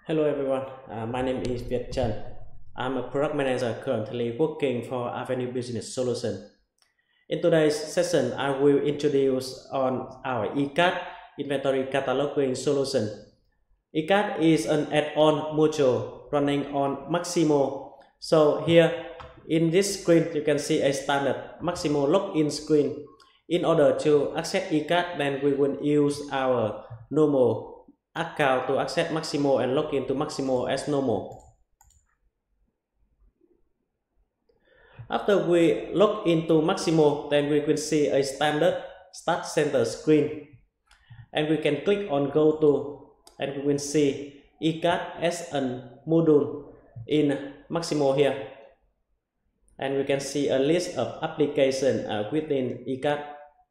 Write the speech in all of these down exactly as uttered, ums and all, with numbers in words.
Hello everyone, uh, my name is Việt Trần. I'm a product manager currently working for Avenue Business Solution. In today's session, I will introduce on our eCAT Inventory Cataloging solution. eCAT is an add-on module running on Maximo. So here in this screen, you can see a standard Maximo login screen. In order to access eCAT, then we will use our normal account to access Maximo and log into Maximo as normal. After we log into Maximo, then we will see a standard Start Center screen, and we can click on Go to, and we will see eCAT as a module in Maximo here, and we can see a list of applications uh, within eCAT.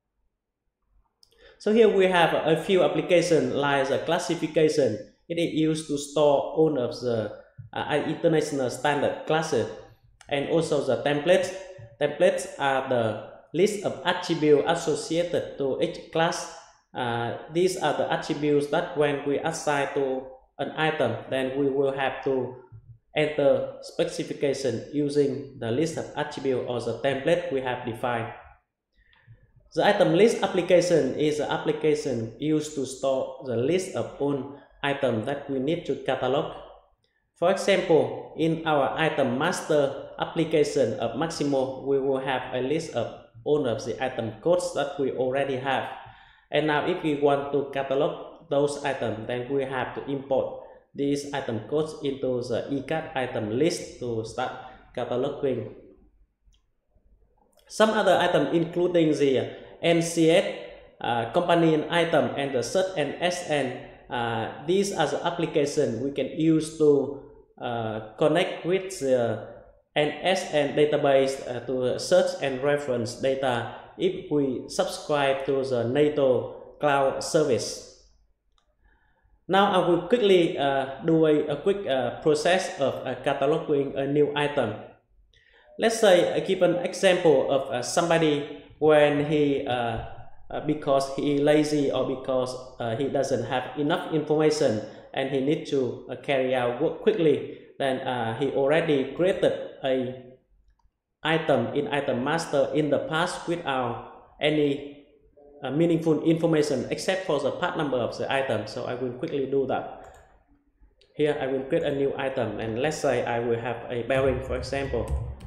So here we have a few applications like the classification. It is used to store all of the uh, international standard classes, and also the templates. Templates are the list of attributes associated to each class. Uh, these are the attributes that when we assign to an item, then we will have to enter specification using the list of attributes or the template we have defined. The item list application is an application used to store the list of all items that we need to catalog. For example, in our item master application of Maximo, we will have a list of all of the item codes that we already have. And now if we want to catalog those items, then we have to import these item codes into the eCAT item list to start cataloging. Some other items including the N C S, uh, companion item, and the search and S N. Uh, these are the applications we can use to uh, connect with the N S N database uh, to search and reference data if we subscribe to the NATO cloud service. Now I will quickly uh, do a, a quick uh, process of uh, cataloging a new item. Let's say I give an example of uh, somebody when he uh, uh, because he is lazy or because uh, he doesn't have enough information and he needs to uh, carry out work quickly, then uh, he already created a item in item master in the past without any uh, meaningful information except for the part number of the item. So I will quickly do that. Here I will create a new item, and let's say I will have a bearing, for example.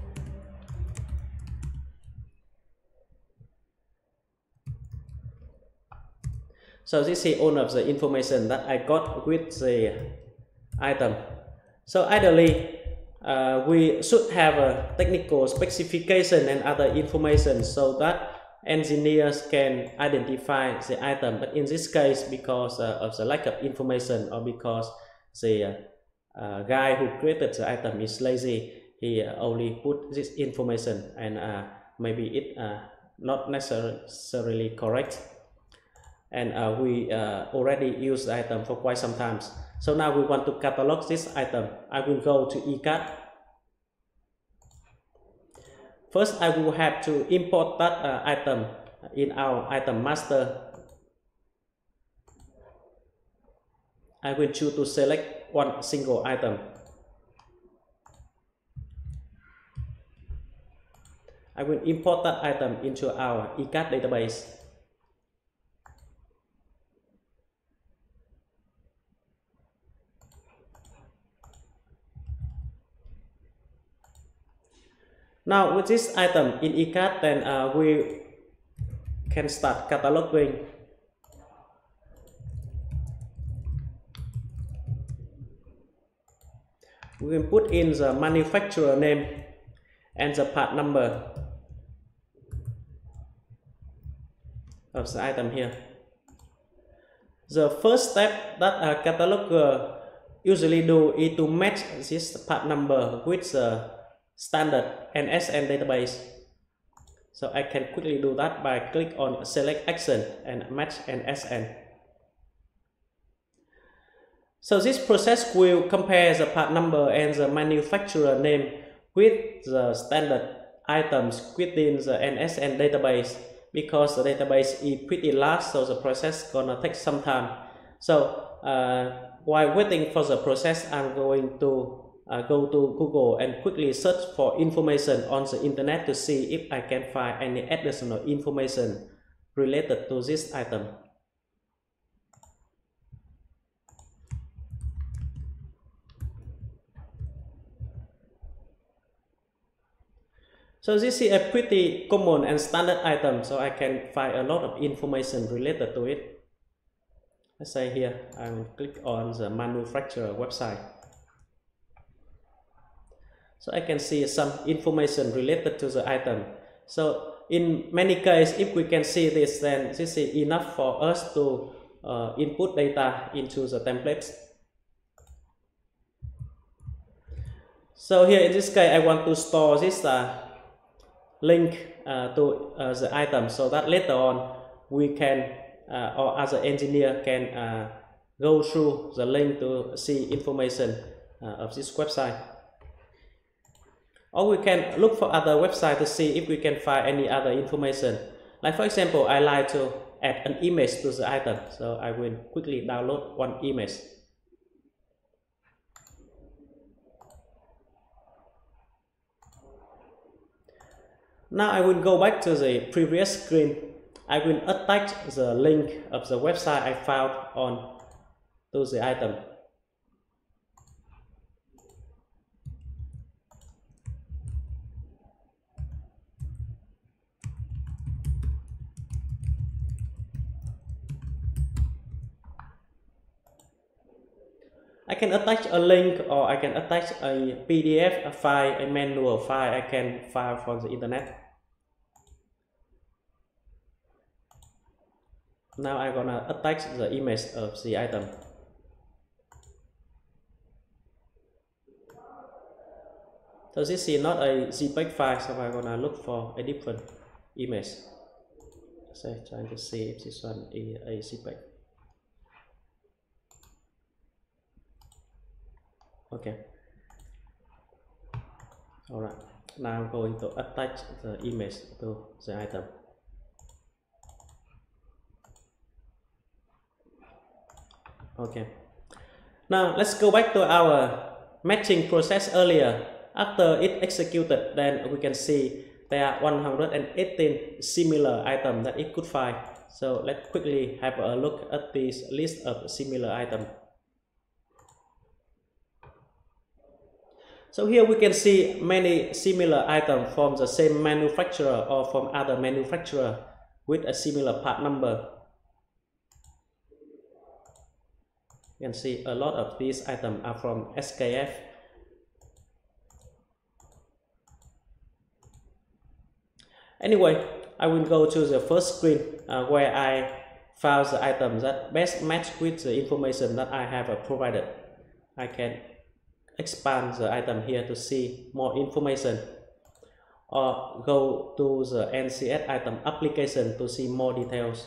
So this is all of the information that I got with the item. So ideally, uh, we should have a technical specification and other information so that engineers can identify the item. But in this case, because uh, of the lack of information, or because the uh, guy who created the item is lazy, he uh, only put this information, and uh, maybe it uh, not necessarily correct. And uh, we uh, already use the item for quite some time. So now we want to catalog this item. I will go to eCAT. First, I will have to import that uh, item in our item master. I will choose to select one single item. I will import that item into our eCAT database. Now with this item in eCAT, then uh, we can start cataloging. We will put in the manufacturer name and the part number of the item here. The first step that a cataloger usually do is to match this part number with the standard N S N database. So I can quickly do that by click on select action and match N S N. So this process will compare the part number and the manufacturer name with the standard items within the N S N database. Because the database is pretty large, so the process gonna take some time. So uh, while waiting for the process, I'm going to uh, go to Google and quickly search for information on the internet to see if I can find any additional information related to this item. So this is a pretty common and standard item, so I can find a lot of information related to it. Let's say here, I will click on the manufacturer website. So I can see some information related to the item. So in many cases, if we can see this, then this is enough for us to uh, input data into the templates. So here in this case, I want to store this uh, link uh, to uh, the item, so that later on we can, uh, or as an engineer, can uh, go through the link to see information uh, of this website. Or we can look for other websites to see if we can find any other information. Like for example, I like to add an image to the item, so I will quickly download one image. Now I will go back to the previous screen. I will attach the link of the website I found on to the item. I can attach a link, or I can attach a P D F, a file, a manual file I can find from the internet. Now I'm gonna attach the image of the item. So this is not a JPEG file, so I'm gonna look for a different image. So trying to see if this one is a JPEG. Okay. Alright. Now I'm going to attach the image to the item. Okay. Now let's go back to our matching process earlier. After it executed, then we can see there are one hundred eighteen similar items that it could find. So let's quickly have a look at this list of similar items. So here we can see many similar items from the same manufacturer or from other manufacturer with a similar part number. You can see a lot of these items are from S K F. Anyway, I will go to the first screen uh, where I found the items that best match with the information that I have uh, provided. I can expand the item here to see more information, or go to the N C S item application to see more details.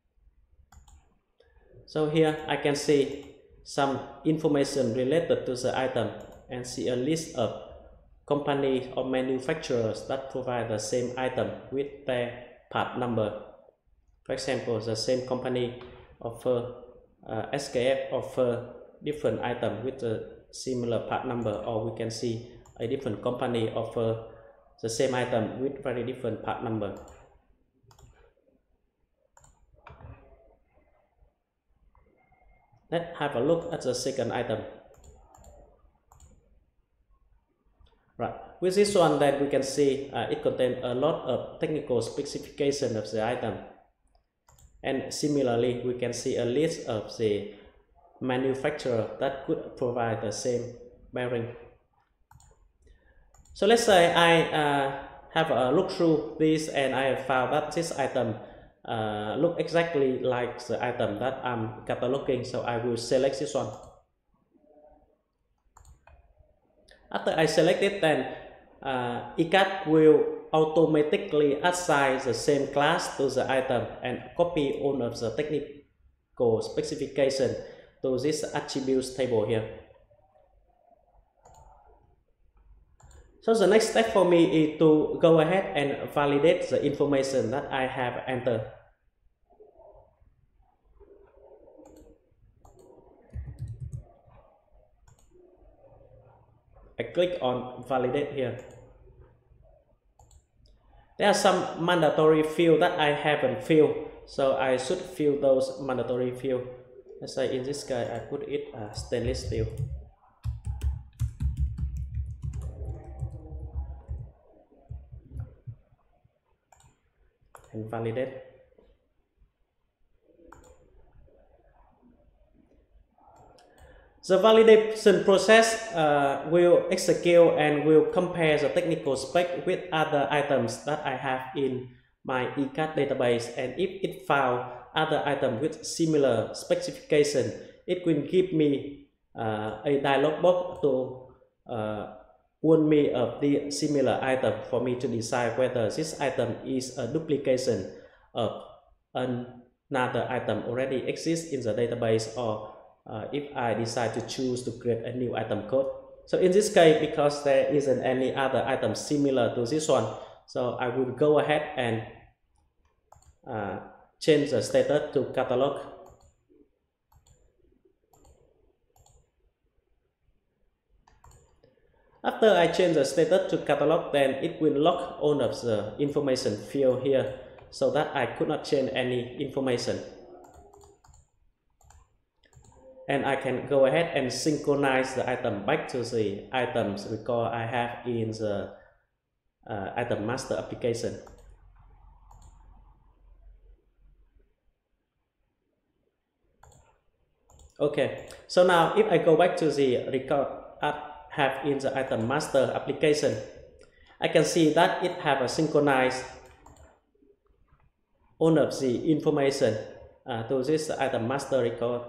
So here I can see some information related to the item and see a list of companies or manufacturers that provide the same item with their part number. For example, the same company offer uh, S K F offer different item with a similar part number, or we can see a different company offer the same item with very different part number. Let's have a look at the second item. Right, with this one, then we can see uh, it contains a lot of technical specification of the item, and similarly we can see a list of the manufacturer that could provide the same bearing. So let's say I uh, have a look through this and I have found that this item uh, look exactly like the item that I'm cataloging, so I will select this one. After I select it, then uh, eCAT will automatically assign the same class to the item and copy all of the technical specification to this attributes table here. So the next step for me is to go ahead and validate the information that I have entered. I click on validate here. There are some mandatory fields that I haven't filled, so I should fill those mandatory fields. Let's say in this case I put it uh, stainless steel. And validate. The validation process uh, will execute and will compare the technical spec with other items that I have in my eCAT database, and if it found other items with similar specification, it will give me uh, a dialog box to uh, warn me of the similar item for me to decide whether this item is a duplication of another item already exists in the database, or Uh, if I decide to choose to create a new item code. So in this case, because there isn't any other item similar to this one, so I will go ahead and uh, change the status to catalog. After I change the status to catalog, then it will lock all of the information field here, so that I could not change any information. And I can go ahead and synchronize the item back to the items record I have in the uh, item master application. Okay, so now if I go back to the record I have in the item master application, I can see that it have a synchronized all of the information uh, to this item master record.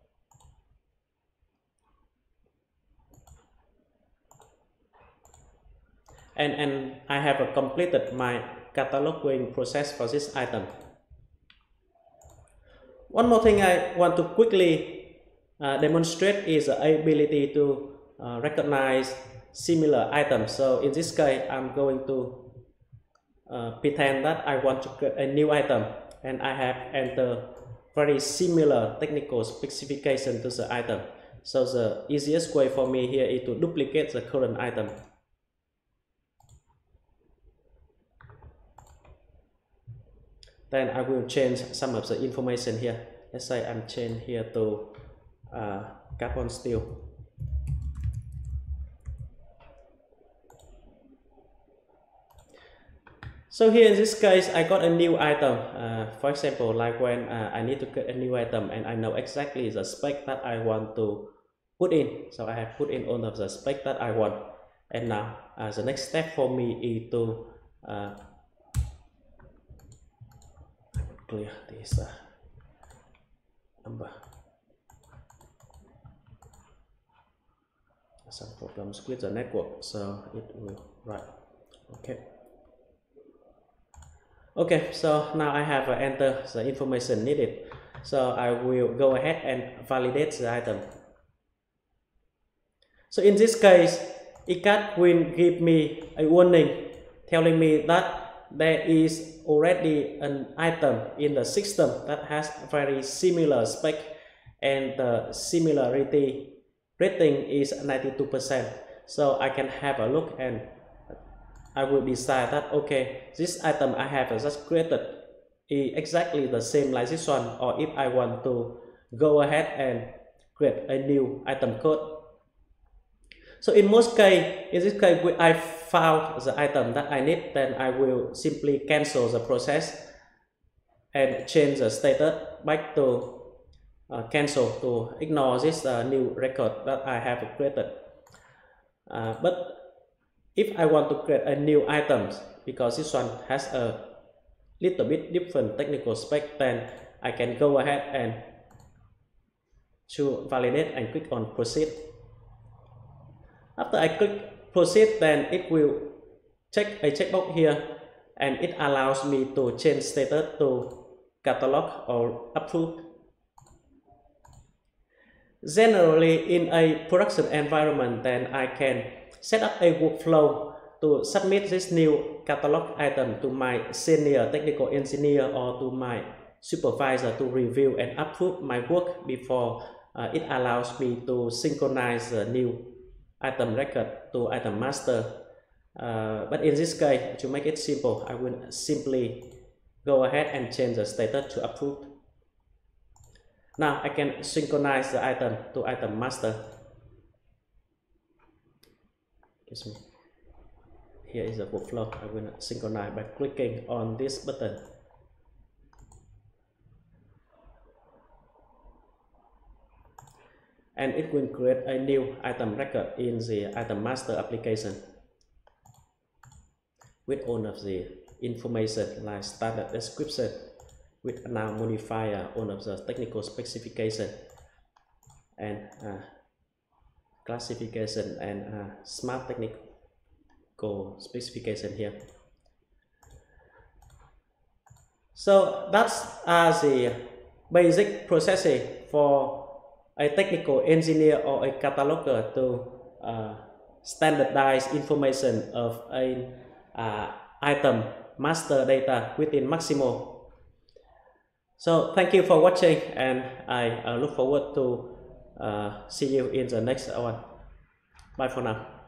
And, and I have uh, completed my cataloging process for this item. One more thing I want to quickly uh, demonstrate is the ability to uh, recognize similar items. So in this case, I'm going to uh, pretend that I want to create a new item, and I have entered very similar technical specification to the item. So the easiest way for me here is to duplicate the current item. Then I will change some of the information here. Let's say I'm changing here to uh, carbon steel. So here in this case, I got a new item. Uh, for example, like when uh, I need to create a new item and I know exactly the spec that I want to put in. So I have put in all of the spec that I want. And now uh, the next step for me is to uh, clear this uh, number. Some problems with the network, so it will right. Okay. Okay, so now I have uh, entered the information needed. So I will go ahead and validate the item. So in this case, eCAT will give me a warning telling me that there is already an item in the system that has very similar spec, and the similarity rating is ninety-two percent. So I can have a look and I will decide that okay, this item I have just created is exactly the same like this one, or if I want to go ahead and create a new item code. So in most cases, in this case, I found the item that I need, then I will simply cancel the process and change the status back to uh, cancel to ignore this uh, new record that I have created. Uh, but if I want to create a new item, because this one has a little bit different technical spec, then I can go ahead and to validate and click on proceed. After I click proceed, then it will check a checkbox here, and it allows me to change status to catalog or approved. Generally, in a production environment, then I can set up a workflow to submit this new catalog item to my senior technical engineer or to my supervisor to review and approve my work before uh, it allows me to synchronize the new item record to item master. Uh, but in this case, to make it simple, I will simply go ahead and change the status to approved. Now I can synchronize the item to item master. Excuse me. Here is the workflow. I will synchronize by clicking on this button. And it will create a new item record in the item master application with all of the information like standard description with now modifier, all of the technical specification and uh, classification and uh, smart technical specification here. So that's uh, the basic processing for a technical engineer or a cataloger to uh, standardize information of a uh, item master data within Maximo. So thank you for watching, and I uh, look forward to uh, see you in the next one. Bye for now.